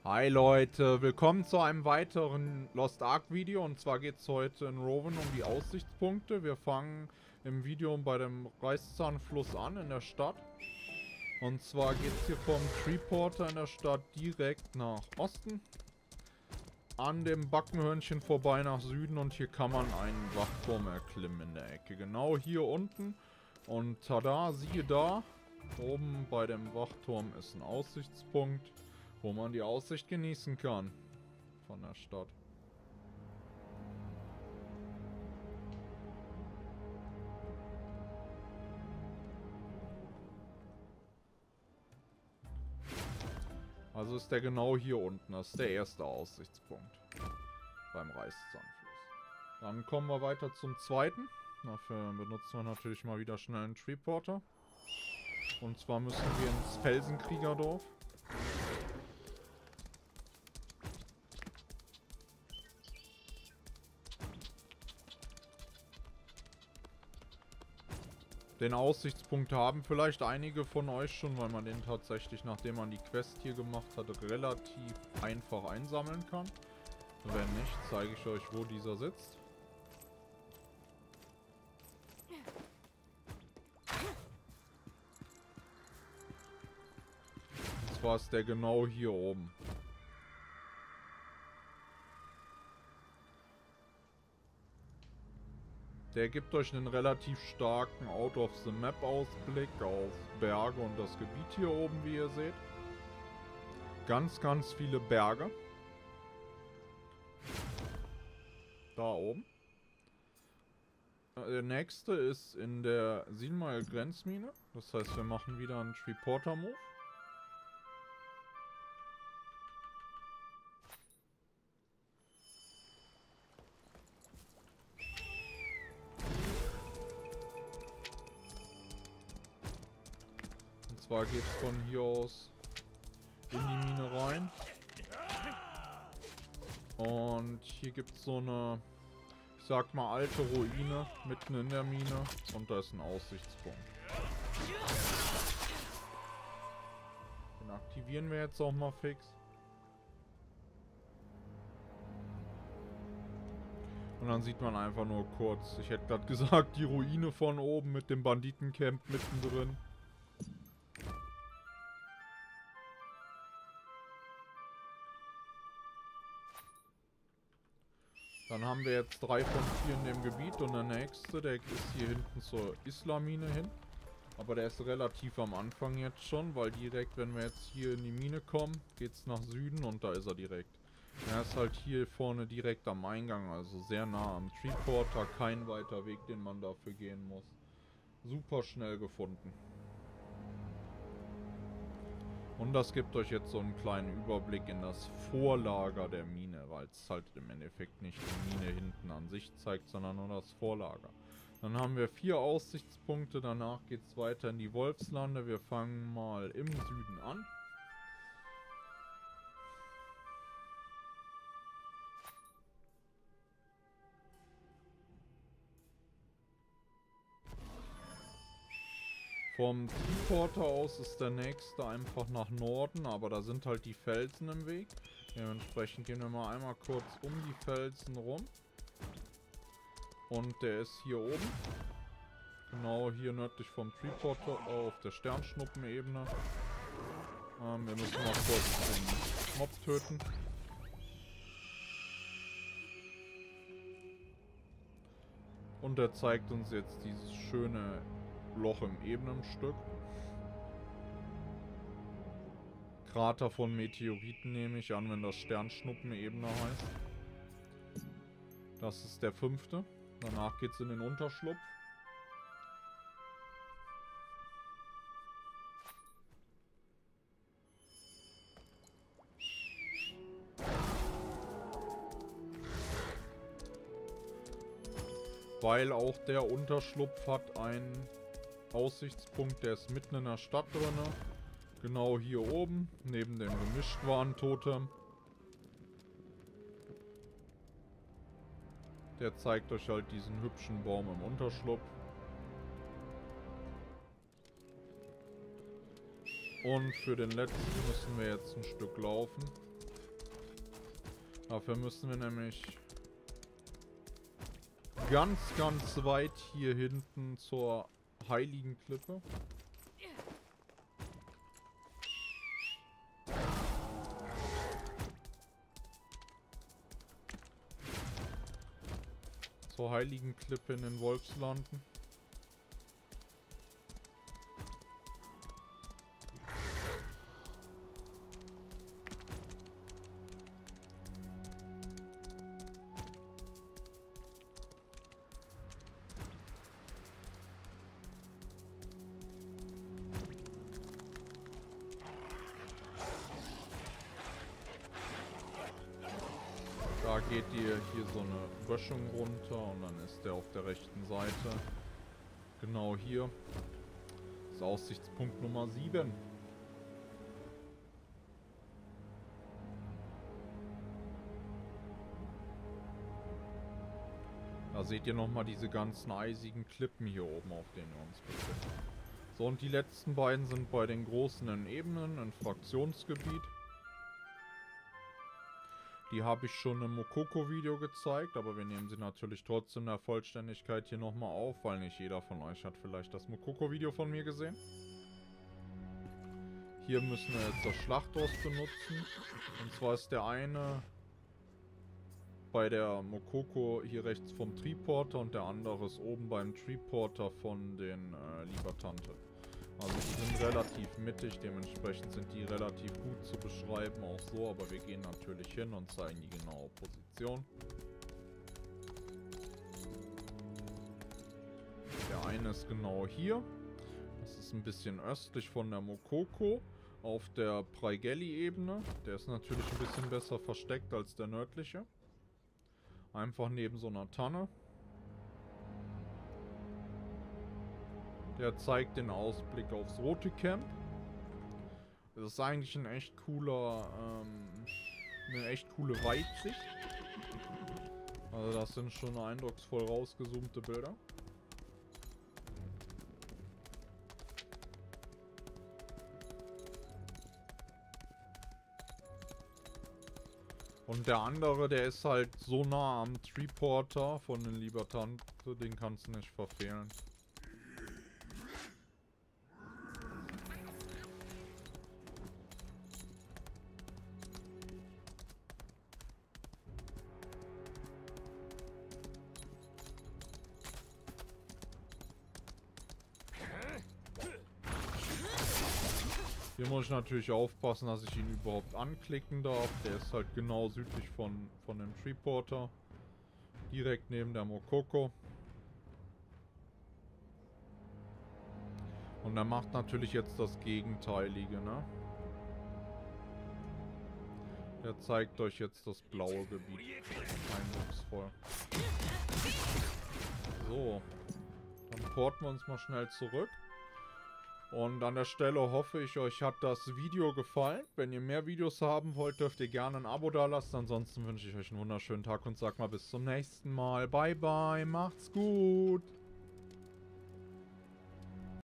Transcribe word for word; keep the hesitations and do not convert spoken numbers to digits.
Hi Leute, willkommen zu einem weiteren Lost Ark Video, und zwar geht es heute in Rowan um die Aussichtspunkte. Wir fangen im Video bei dem Reißzahnfluss an in der Stadt. Und zwar geht es hier vom Treeporter in der Stadt direkt nach Osten, an dem Backenhörnchen vorbei nach Süden, und hier kann man einen Wachturm erklimmen in der Ecke. Genau hier unten, und tada, siehe da, oben bei dem Wachturm ist ein Aussichtspunkt, wo man die Aussicht genießen kann von der Stadt. Also ist der genau hier unten. Das ist der erste Aussichtspunkt beim Reißzahnfluss. Dann kommen wir weiter zum zweiten. Dafür benutzen wir natürlich mal wieder schnell einen Treeporter. Und zwar müssen wir ins Felsenkriegerdorf. Den Aussichtspunkt haben vielleicht einige von euch schon, weil man den tatsächlich, nachdem man die Quest hier gemacht hat, relativ einfach einsammeln kann. Wenn nicht, zeige ich euch, wo dieser sitzt. Und zwar ist der genau hier oben. Der gibt euch einen relativ starken Out-of-the-Map-Ausblick auf Berge und das Gebiet hier oben, wie ihr seht. Ganz, ganz viele Berge. Da oben. Der nächste ist in der Silmaril Grenzmine. Das heißt, wir machen wieder einen Treeporter-Move. Und zwar geht es von hier aus in die Mine rein. Und hier gibt es so eine, ich sag mal, alte Ruine mitten in der Mine. Und da ist ein Aussichtspunkt. Den aktivieren wir jetzt auch mal fix. Und dann sieht man einfach nur kurz, ich hätte gerade gesagt, die Ruine von oben mit dem Banditencamp mittendrin. Dann haben wir jetzt drei von vier in dem Gebiet, und der nächste, der ist hier hinten zur Isla-Mine hin. Aber der ist relativ am Anfang jetzt schon, weil direkt, wenn wir jetzt hier in die Mine kommen, geht es nach Süden, und da ist er direkt. Er ist halt hier vorne direkt am Eingang, also sehr nah am Treeporter, kein weiter Weg, den man dafür gehen muss. Super schnell gefunden. Und das gibt euch jetzt so einen kleinen Überblick in das Vorlager der Mine, weil es halt im Endeffekt nicht die Mine hinten an sich zeigt, sondern nur das Vorlager. Dann haben wir vier Aussichtspunkte, danach geht es weiter in die Wolfslande. Wir fangen mal im Süden an. Vom Treeporter aus ist der nächste einfach nach Norden, aber da sind halt die Felsen im Weg. Dementsprechend gehen wir mal einmal kurz um die Felsen rum. Und der ist hier oben. Genau hier nördlich vom Treeporter auf der Sternschnuppenebene. Ähm, wir müssen mal kurz den Mob töten. Und der zeigt uns jetzt dieses schöne Loch im Ebenenstück. Krater von Meteoriten nehme ich an, wenn das Sternschnuppenebene heißt. Das ist der fünfte. Danach geht es in den Unterschlupf. Weil auch der Unterschlupf hat einen Aussichtspunkt, der ist mitten in der Stadt drin. Genau hier oben, neben dem Gemischtwarentotem. Der zeigt euch halt diesen hübschen Baum im Unterschlupf. Und für den letzten müssen wir jetzt ein Stück laufen. Dafür müssen wir nämlich ganz, ganz weit hier hinten zur heiligen Klippe. Zur heiligen Klippe in den Wolfslanden. Da geht ihr hier so eine Böschung runter und dann ist der auf der rechten Seite. Genau hier. Das ist Aussichtspunkt Nummer sieben. Da seht ihr nochmal diese ganzen eisigen Klippen hier oben, auf denen wir uns befinden. So, und die letzten beiden sind bei den großen Ebenen, ein Fraktionsgebiet. Die habe ich schon im Mokoko-Video gezeigt, aber wir nehmen sie natürlich trotzdem der Vollständigkeit hier nochmal auf, weil nicht jeder von euch hat vielleicht das Mokoko-Video von mir gesehen. Hier müssen wir jetzt das Schlachtross benutzen. Und zwar ist der eine bei der Mokoko hier rechts vom Triporter und der andere ist oben beim Triporter von den äh, Libertante. Also die sind relativ mittig, dementsprechend sind die relativ gut zu beschreiben, auch so, aber wir gehen natürlich hin und zeigen die genaue Position. Der eine ist genau hier, das ist ein bisschen östlich von der Mokoko, auf der Praigelli-Ebene. Der ist natürlich ein bisschen besser versteckt als der nördliche. Einfach neben so einer Tanne. Der zeigt den Ausblick aufs Rote Camp. Das ist eigentlich ein echt cooler, ähm, eine echt coole Weitsicht. Also das sind schon eindrucksvoll rausgezoomte Bilder. Und der andere, der ist halt so nah am Triporter von den Libertante, den kannst du nicht verfehlen. Hier muss ich natürlich aufpassen, dass ich ihn überhaupt anklicken darf. Der ist halt genau südlich von, von dem Triporter. Direkt neben der Mokoko. Und er macht natürlich jetzt das Gegenteilige, ne? Der zeigt euch jetzt das blaue Gebiet. Eindrucksvoll. So. Dann porten wir uns mal schnell zurück. Und an der Stelle hoffe ich, euch hat das Video gefallen. Wenn ihr mehr Videos haben wollt, dürft ihr gerne ein Abo dalassen. Ansonsten wünsche ich euch einen wunderschönen Tag und sag mal bis zum nächsten Mal. Bye bye, macht's gut.